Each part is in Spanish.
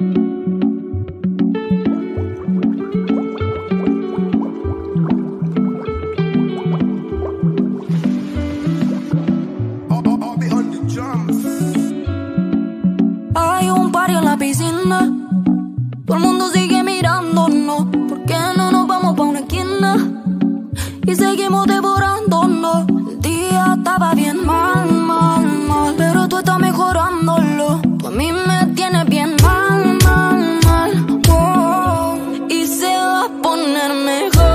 Hay un party en la piscina, todo el mundo sigue mirándonos. ¿Por qué no nos vamos pa' una esquina y seguimos devorándonos? El día estaba bien mal, mal, mal, pero tú estás mejorándolo. Tú a mí me tienes bien mal, mal, mal, oh, y se va a poner mejor.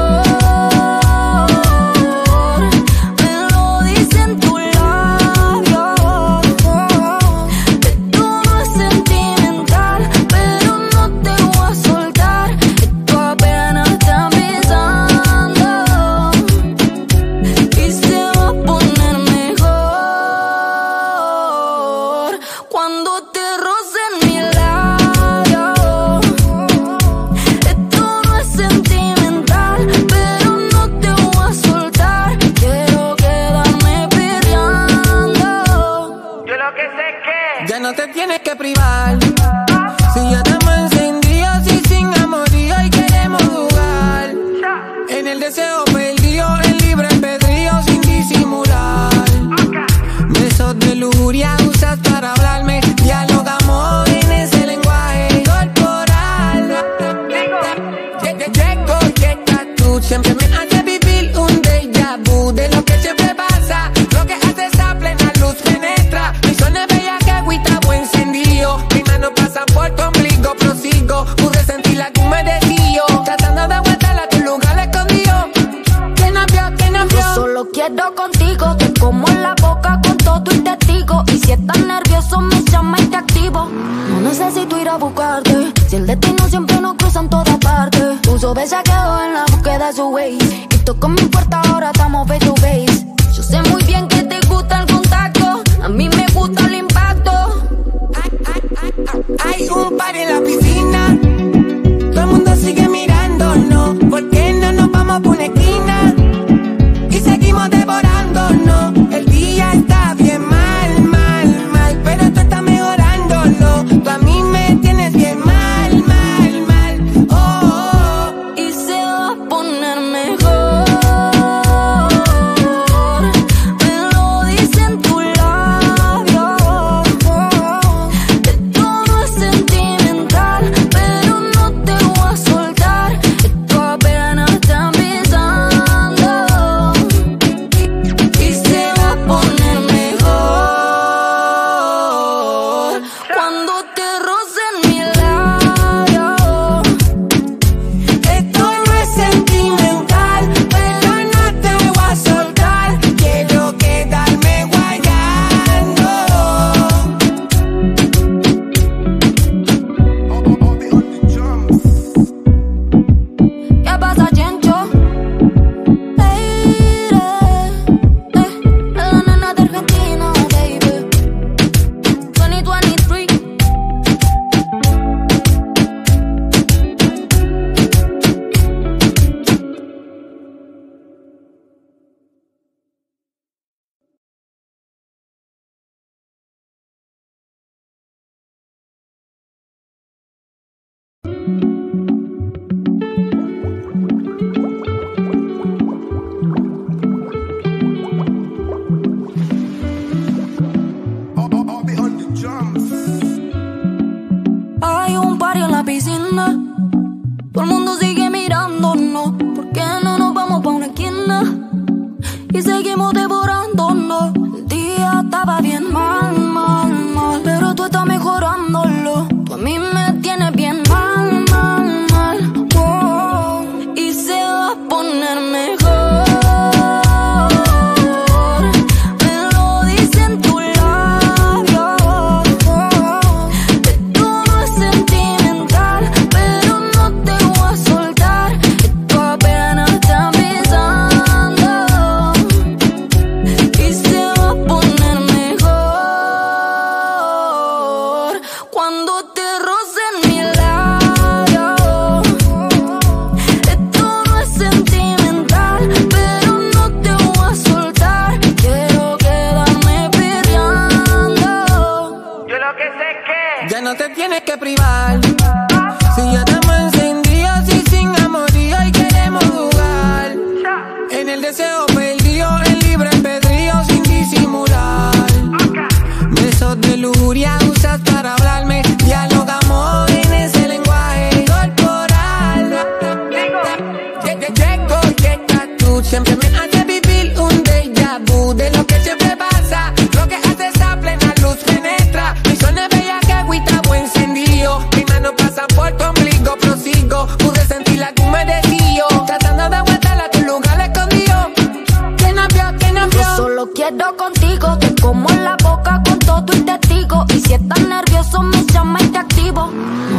Ya no te tienes que privar. Si ya estamos encendidos y sin amorío y queremos jugar. En el deseo perdido, en libre albedrío sin disimular. Besos de lujuria usas para hablarme. Dialogamos en ese lenguaje corporal. Llego, llegas tú. Siempre me haces vivir un déjà vu de lo que siempre pasa. Lo que haces a plena luz penetra. Mi zona es bella que agüita buen encendido. Mis manos pasan por tu ombligo, prosigo. Pude sentir la que me desvío. Tratando de aguantarla a tu lugar escondido. ¿Quién nos vio? ¿Quién nos vio? Yo solo quiero contigo. Te como en la boca con todo y testigo. Y si estás nervioso me llama y te activo. No necesito ir a buscarte. Si el destino siempre nos cruza en todas partes. Tu soberbia quedó en la búsqueda de su ways. Y toco mi puerta, ahora estamos face to face. Yo sé muy bien que te gusta el contacto. A mí me gusta el impacto. Hay un par en la piscina. Todo el mundo sigue mirándonos. ¿Por qué no nos vamos por una esquina y seguimos devorándonos? El día está bien mal, mal, mal, pero tú estás mejorándolo. Tú a mí me tienes bien mal, mal, mal, oh, oh, oh. Y se va a poner mejor. Me lo dicen tus labios. Que todo es sentimental, pero no te voy a soltar. Esto apenas está empezando. Y se va a poner mejor cuando te rocen mi labio. Esto no es sentimental, pero no te voy a soltar. Quiero quedarme guayando. ¿Qué pasa, Chencho? Lady, la nena de Argentina, baby. 2023. Hay un party en la piscina, todo el mundo sigue mirándonos. ¿Por qué no nos vamos pa' una esquina y seguimos devorándonos? El día estaba bien mal, mal, mal, pero tú estás mejorándolo. Tú a mí me tienes bien mal, mal, mal, oh, y se va a poner mejor. Me lo dicen tus labios. Que todo es sentimental, pero no te voy a soltar. Esto apenas está empezando. Y se va a poner mejor cuando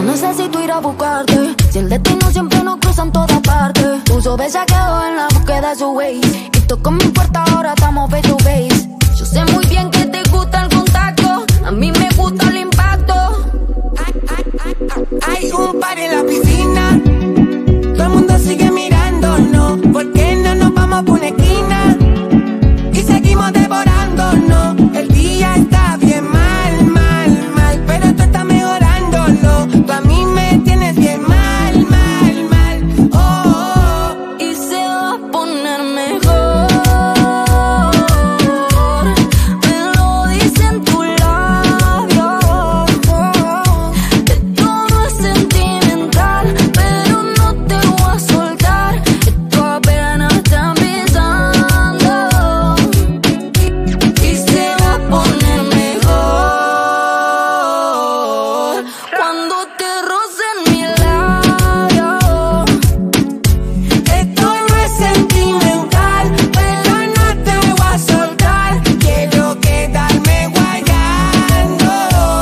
necesito ir a buscarte. Si el destino siempre nos cruza en todas partes. Puso bellaqueo en la búsqueda de su way. Y tocó mi puerta, ahora estamos face to face. Yo sé muy bien que te gusta el contacto. A mí me gusta el impacto. Hay un par en la piscina. Todo el mundo sigue mirándonos. ¿Por qué no nos vamos por una esquina? Y seguimos devorándonos. El día está bien mal, mal, mal, pero tú estás mejorándolo. Tú a mí me tienes bien mal, mal, mal. Oh, oh, oh. Y se va a poner mejor. Me lo dicen tus labios. Esto no es sentimental, pero no te voy a soltar. Esto apenas está empezando. Y se va a poner mejor cuando te rocen mi labio. Esto no es sentimental, pero no te voy a soltar. Quiero quedarme guayando.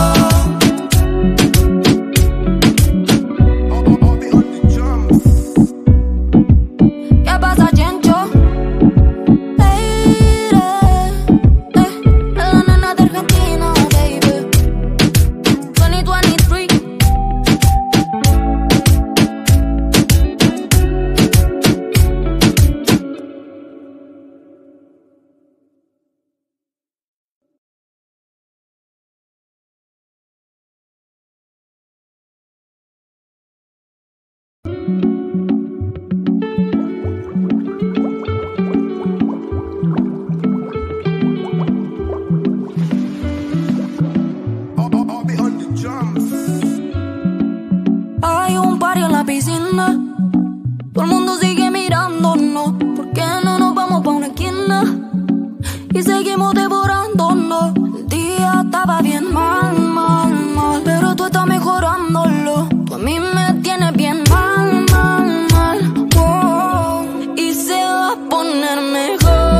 ¿Qué pasa, Chencho? Lady, la nena de Argentina, baby. 2023. Hay un party en la piscina. Todo el mundo sigue mirándonos. ¿Por qué no nos vamos pa' una esquina? Y seguimos devorándonos. El día estaba bien mal, mal, mal, pero tú estás mejorándolo. Tú a mí me tienes bien mal, mal, mal. Oh, y se va a poner mejor.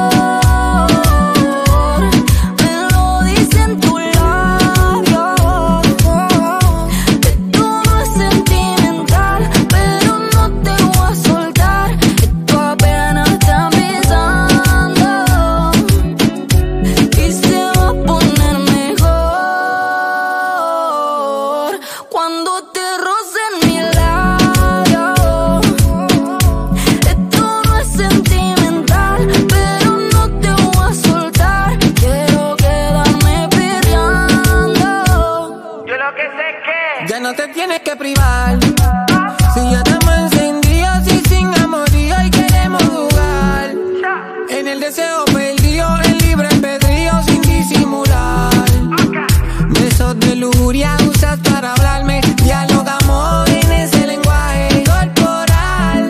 Me lo dicen tus labios. Esto no es sentimental, pero no te voy a soltar. Esto apenas está empezando. Y se va a poner mejor cuando te rocen mi labio. Esto no es sentimental, pero no te voy a soltar. Quiero quedarme perreando. Yo lo que sé es que ya no te tienes que privar. Si ya estamos encendidos y sin amorío y queremos jugar. En el deseo perdido, en libre albedrío sin disimular. Besos de lujuria usas para hablarme. Dialogamos en ese lenguaje corporal.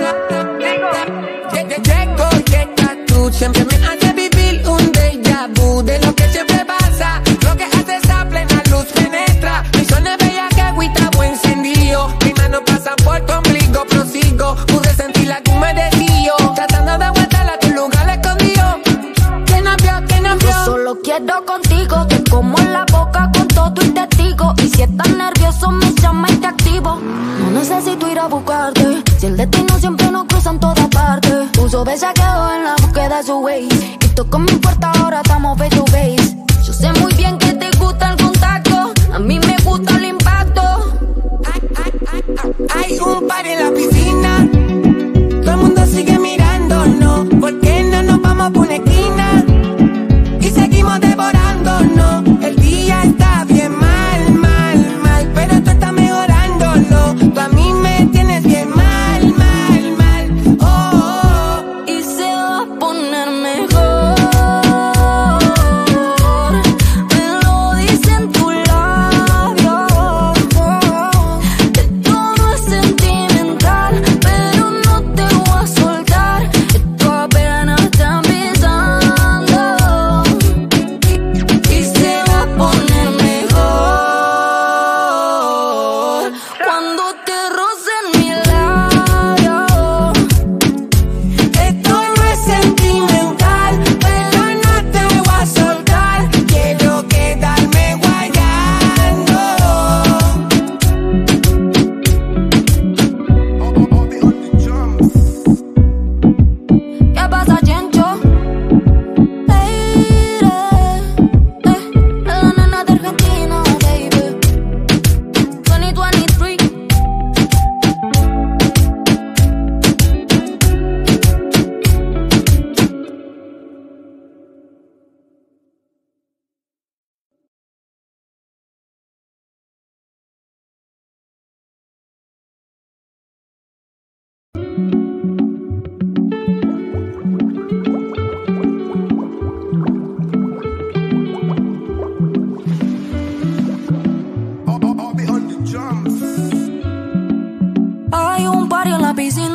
Llego y estás tú. Siempre me hace vivir un déjà vu de lo que siempre pasa. Lo que haces a plena luz penetra. Mi zona es bella que agüita buen encendido. Mi mano pasa por tu ombligo, prosigo. Pude sentir la que me desvío. Tratando de aguantar a tu lugar escondido. ¿Quién nos vio? ¿Quién nos Yo vio? solo quiero contigo, te como en la boca con todo y testigo. Y si estás nervioso me llama y te activo. No necesito ir a buscarte. Si el destino siempre nos cruza en todas partes. Puso bellaqueo en la búsqueda de su way. Y tocó mi puerta, ahora estamos face to face. Yo sé muy bien que te gusta el contacto. A mí me gusta el impacto. Hay un par en la piscina. Todo el mundo sigue mirándonos. ¿Por qué no nos vamos por una esquina? Y seguimos devorándonos. El día está bien mal, mal, mal, pero tú estás mejorándolo. Tú a mí me tienes bien mal, mal, mal. Oh, oh, oh. Y se va a poner mejor.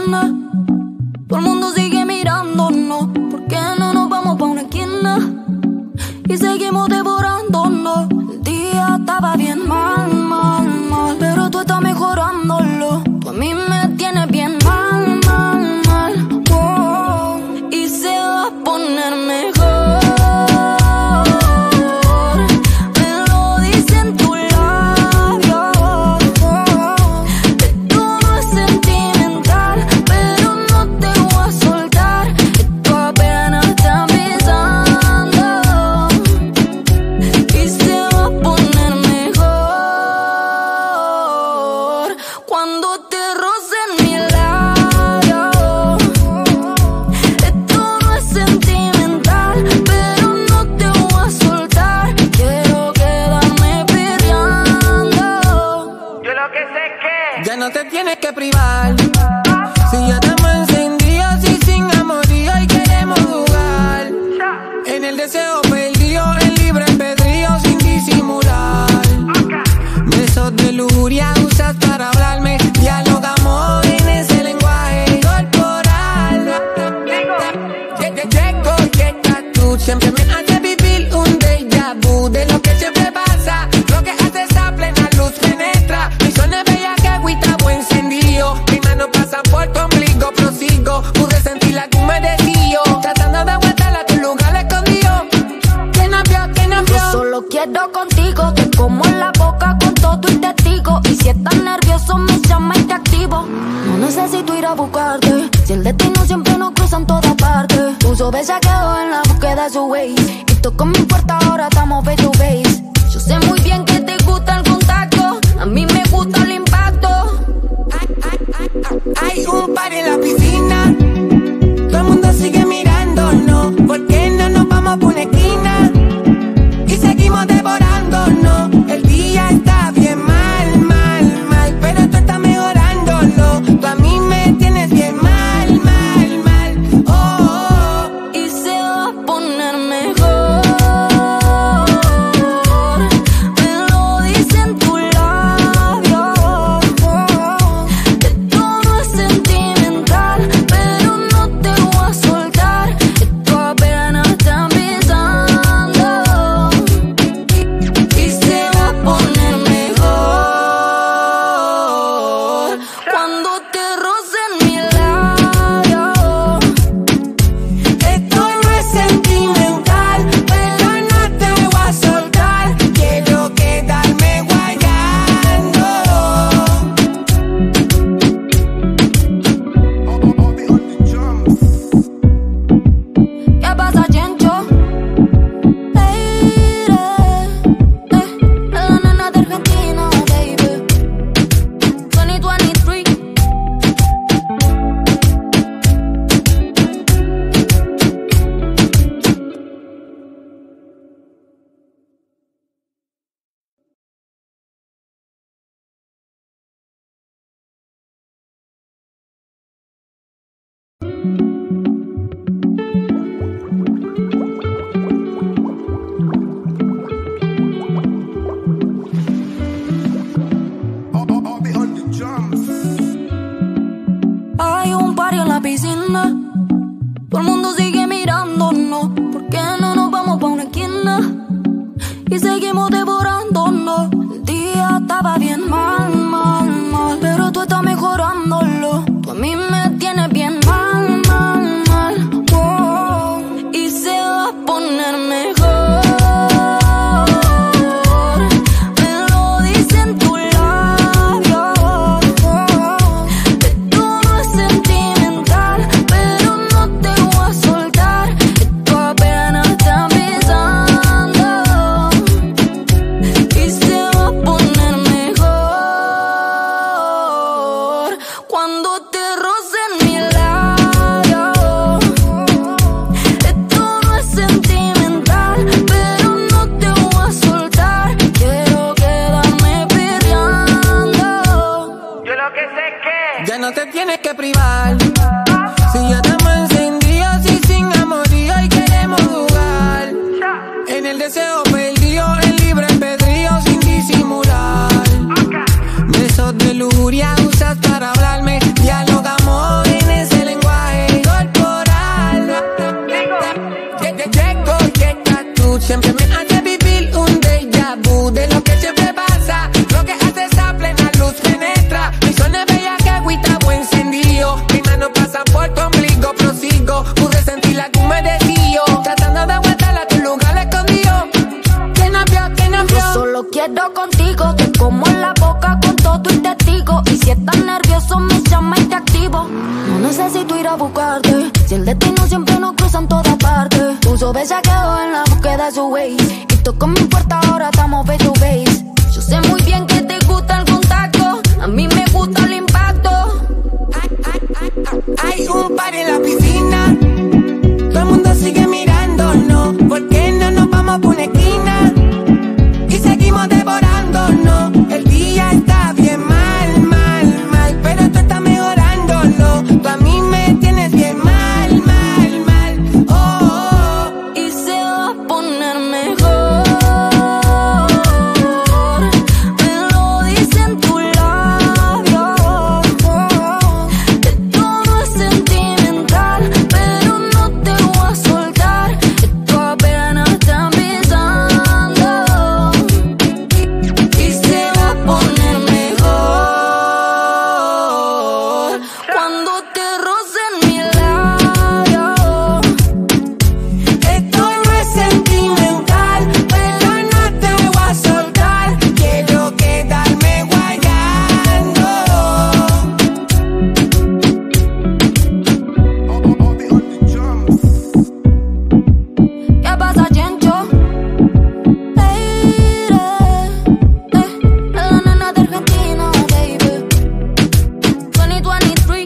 piscina. Todo el mundo sigue mirándonos. ¿Por qué no nos vamos pa' una esquina? Y seguimos devorándonos. El día estaba bien mal, mal, mal, pero tú estás mejorándolo. Tú a mí me tienes bien mal, mal, mal, oh. Y se va a poner mejor. Ya no te tienes que privar. Si ya estamos encendidos y sin amorío y queremos jugar. En el deseo perdido, en libre albedrío sin disimular. Besos de lujuria usas para hablarme. Dialogamos en ese lenguaje corporal. Llego y llegas tú. Siempre me hace vivir un déjà vu de lo que siempre pasa. Lo que haces a plena luz penetra. Mi zona bella que agüita buen encendido. Mi mano pasa por tu ombligo, prosigo. Pude sentir la que me decío. Tratando de aguantarla a tu lugar escondido. Que no vio, que no vio. Yo solo quiero contigo. Te como en la boca con todo y testigo. Y si estás nervioso me llama y te activo. No necesito ir a buscarte. Si el destino siempre nos cruza en todas partes. Puso bellaqueo en la búsqueda de su Waze. Y toco mi puerta, ahora estamos face to face. Yo sé muy bien que te gusta el contacto. A mí me gusta el impacto. Hay un par en la piscina. Todo el mundo sigue mirándonos. ¿Por qué no nos vamos por una esquina? Y seguimos devorándonos. El día está bien mal, mal, mal, pero tú estás mejorándolo. Tú a mí me tienes bien mal, mal, mal, oh, oh. Y se va a poner mejor. Me lo dicen tus labios, oh. Esto no es sentimental, pero no te voy a soltar. Esto apenas está empezando. Y se va a poner mejor cuando te rocen mi labio. Esto no es sentimental, pero no te voy a soltar. Quiero quedarme guayando. ¿Qué pasa, Chencho? Lady, la nena de Argentina, baby. 2023. Hay un party en la piscina. Todo el mundo sigue mirándonos. ¿Por qué no nos vamos pa' una esquina? Y seguimos devorándonos. El día estaba bien mal, mal, mal, pero tú estás mejorándolo. Tú a mí me tienes bien mal, mal, mal, oh. Y se va a poner mejor. Me lo dicen tus labios, oh. Esto no es sentimental, pero no te voy a soltar. Esto apenas está empezando. Y se va a poner mejor cuando te rocen mi labio. Esto no es sentimental, pero no te voy a soltar. Quiero quedarme perreando. Yo lo que sé es que ya no te tienes que privar. Si ya estamos encendidos y sin amorío y queremos jugar. En el deseo perdido, en libre albedrío sin disimular. Besos de lujuria usas para hablarme. Dialogamos en contigo. Y si estás nervioso me llama y te activo. No necesito ir a buscarte, si el destino siempre nos cruza en todas partes. Tu sobecha quedó en la búsqueda de su Waze, y toco mi puerta, ahora estamos face to face. Yo sé muy bien que te gusta el contacto, a mí me gusta el impacto. Hay un par en la piscina, todo el mundo sigue mirándonos. ¿Por qué no nos vamos por una esquina y seguimos devorándonos? El día está bien mal, mal, mal, pero tú estás mejorándolo. Tú a mí me tienes bien mal, mal, mal. Oh, oh, oh. Y se va a poner mejor, me lo dicen tus labios. Esto no es sentimental, pero no te voy a soltar. Esto apenas está empezando. Y se va a poner mejor cuando te rocen mi labio. Esto no es sentimental, pero no te voy a soltar. Quiero quedarme guayando. ¿Qué pasa, Chencho? Lady, la nena de Argentina, baby. 2023.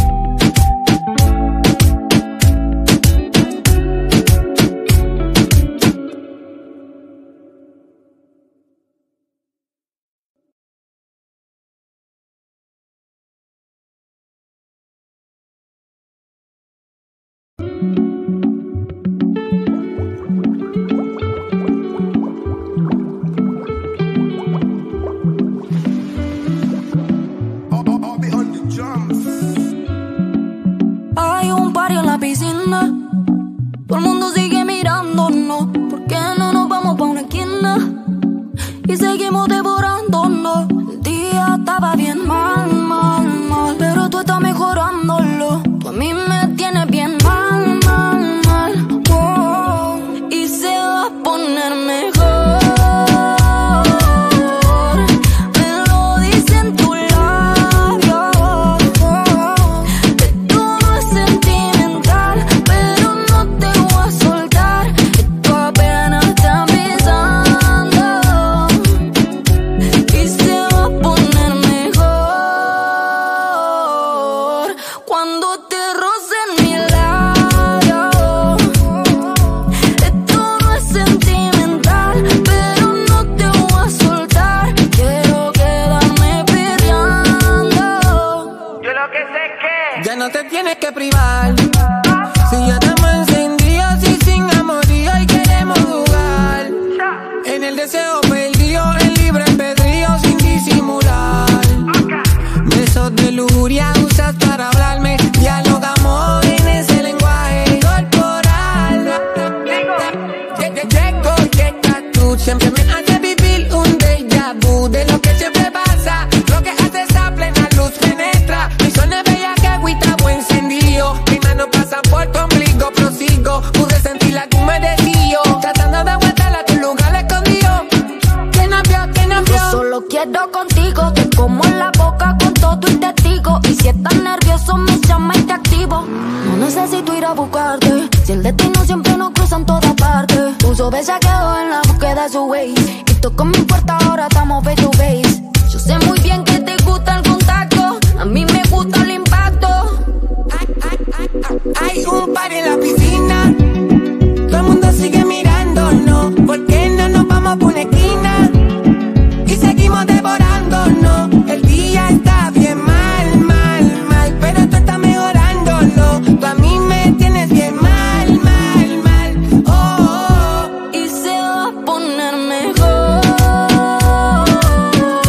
Hay un party en la piscina, todo el mundo sigue mirándonos. ¿Por qué no nos vamos pa' una esquina y seguimos devorándonos? El día estaba bien mal, mal, mal, pero tú estás mejorándolo. Tú a mí me tienes bien mal, mal, mal. Oh, y se va a poner mejor, me lo dicen tus labios. Esto no es sentimental, pero no te voy a soltar. Esto apenas está empezando. Y se va a poner mejor cuando te rocen mi labio. Esto no es sentimental, pero no te voy a soltar. Quiero quedarme perreando. Yo lo que sé es que ya no te tienes que privar. Si ya estamos encendidos y sin amorío y queremos jugar. En el deseo perdido, en libre albedrío sin disimular. Besos de lujuria usas para hablarme. Dialogamos en ese lenguaje corporal. Llegas tú, siempre me haces vivir un déjà vu de lo que siempre pasa. Lo que haces a plena luz penetra. Mi zona bella que agüita buen encendido. Mis manos pasan por tu ombligo, prosigo. Pude sentir la que me decío. Tratando de aguantarla a tu lugar escondido. ¿Quién nos vio? ¿Quién nos Yo vio? solo quiero contigo, te como en la boca con todo y testigo. Y si estás nervioso me llama y te activo. No necesito ir a buscarte, si el destino siempre nos cruza en todas partes. Tu sobecha quedó en la búsqueda de su Waze, y toco mi puerta, ahora estamos face to face. Yo sé muy bien que te gusta el contacto, a mí me gusta el impacto. Hay un par en la piscina, todo el mundo sigue mirándonos. ¿Por qué no nos vamos por una esquina y seguimos devorándonos? El día está bien mal, mal, mal, pero tú estás mejorándolo. Tú a mí me tienes bien mal, mal, mal. Oh, oh, oh. Y se va a poner mejor,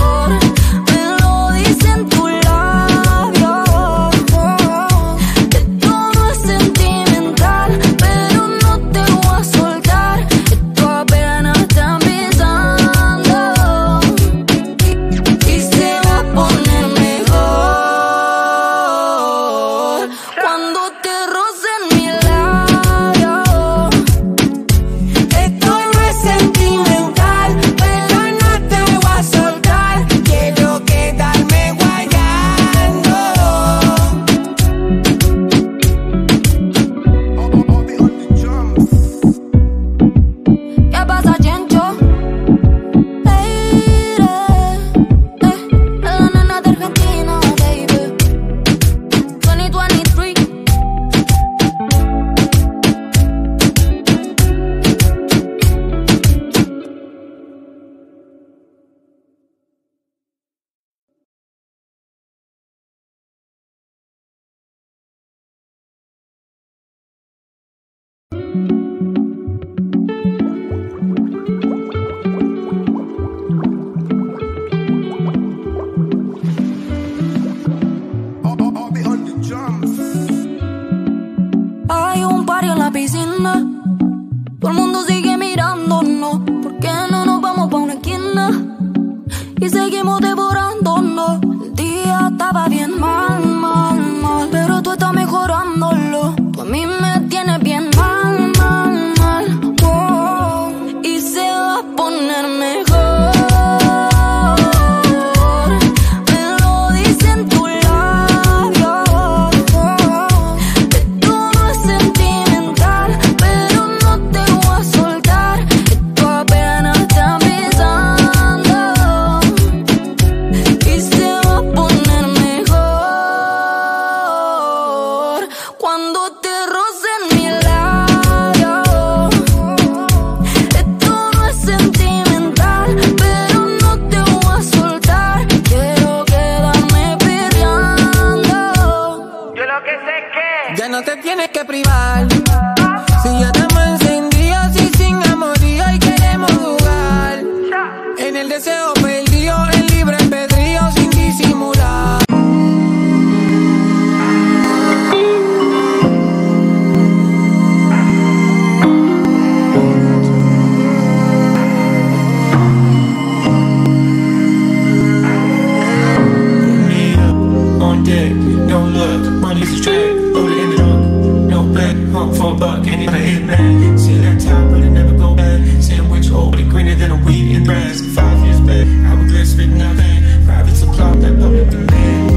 piscina. Todo el mundo sigue mirándonos. ¿Por qué no nos vamos pa' una esquina? Y seguimos devorándonos. El día estaba bien mal, mal, mal, pero tú estás mejorándolo. Tú a mí me tienes bien mal, mal, mal, oh. Y se va a poner mejor. Ya no te tienes que privar. Si ya estamos encendidos y sin amorío y queremos jugar. En el deseo perdido, en libre albedrío sin disimular. On deck, no luck, money's a track. For a buck, ain't even a hitman. See that time, but it never go back. Sandwich old, but it greener than a weed in grass. 5 years back, I regret spitting out that. Private supply, that public demand.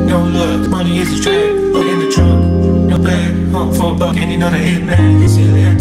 Money is a track, but in the trunk. No bag, hunt for a buck, ain't another hitman. See that